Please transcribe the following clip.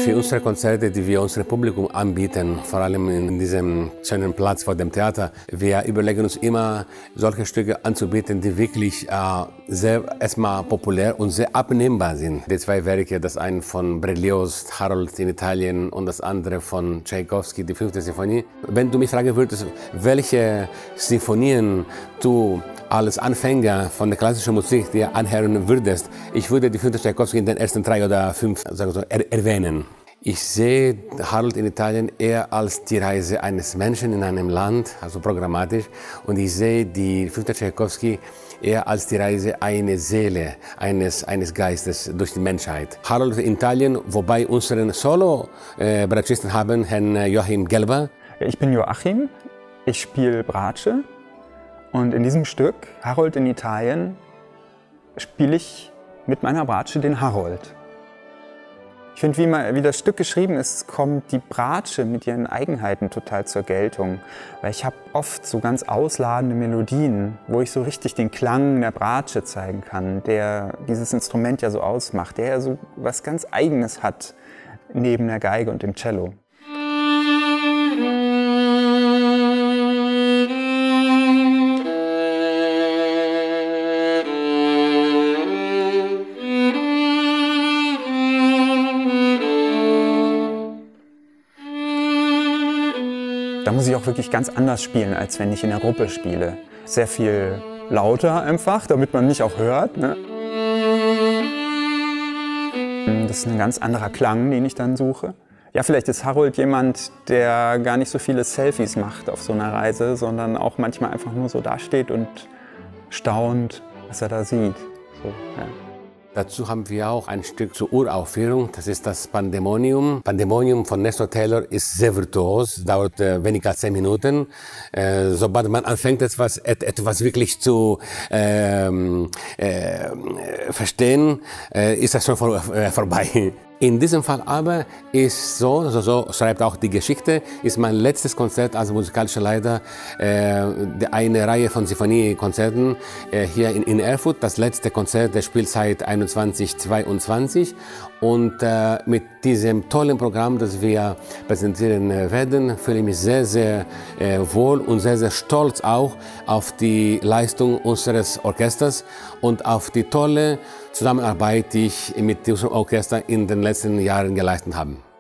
Für unsere Konzerte, die wir unserem Publikum anbieten, vor allem in diesem schönen Platz vor dem Theater, wir überlegen uns immer, solche Stücke anzubieten, die wirklich sehr erstmal populär und sehr abnehmbar sind. Die zwei Werke, das eine von Berlioz, Harold in Italien und das andere von Tschaikowski, die 5. Sinfonie. Wenn du mich fragen würdest, welche Sinfonien du als Anfänger von der klassischen Musik dir anhören würdest, ich würde die 5. Tschaikowski in den ersten 3 oder 5 erwähnen. Ich sehe Harold in Italien eher als die Reise eines Menschen in einem Land, also programmatisch, und ich sehe die 5. Tschaikowski eher als die Reise einer Seele, eines Geistes durch die Menschheit. Harold in Italien, wobei unseren Solo-Bratschisten haben, Herrn Joachim Gelber. Ich bin Joachim, ich spiele Bratsche und in diesem Stück, Harold in Italien, spiele ich mit meiner Bratsche den Harold. Ich finde, wie das Stück geschrieben ist, kommt die Bratsche mit ihren Eigenheiten total zur Geltung. Weil ich habe oft so ganz ausladende Melodien, wo ich so richtig den Klang der Bratsche zeigen kann, der dieses Instrument ja so ausmacht, der ja so was ganz Eigenes hat neben der Geige und dem Cello. Da muss ich auch wirklich ganz anders spielen, als wenn ich in der Gruppe spiele. Sehr viel lauter einfach, damit man mich auch hört, ne? Das ist ein ganz anderer Klang, den ich dann suche. Ja, vielleicht ist Harold jemand, der gar nicht so viele Selfies macht auf so einer Reise, sondern auch manchmal einfach nur so dasteht und staunt, was er da sieht. So, ja. Dazu haben wir auch ein Stück zur Uraufführung, das ist das Pandemonium. Pandemonium von Nestor Taylor ist sehr virtuos, dauert weniger als 10 Minuten. Sobald man anfängt, etwas wirklich zu verstehen, ist das schon vorbei. In diesem Fall aber ist so schreibt auch die Geschichte, ist mein letztes Konzert als musikalischer Leiter eine Reihe von Sinfoniekonzerten hier in Erfurt. Das letzte Konzert der Spielzeit 21/22 und mit diesem tollen Programm, das wir präsentieren werden, fühle ich mich sehr, sehr wohl und sehr, sehr stolz auch auf die Leistung unseres Orchesters und auf die tolle Zusammenarbeit, die ich mit diesem Orchester in den letzten Jahren geleistet habe.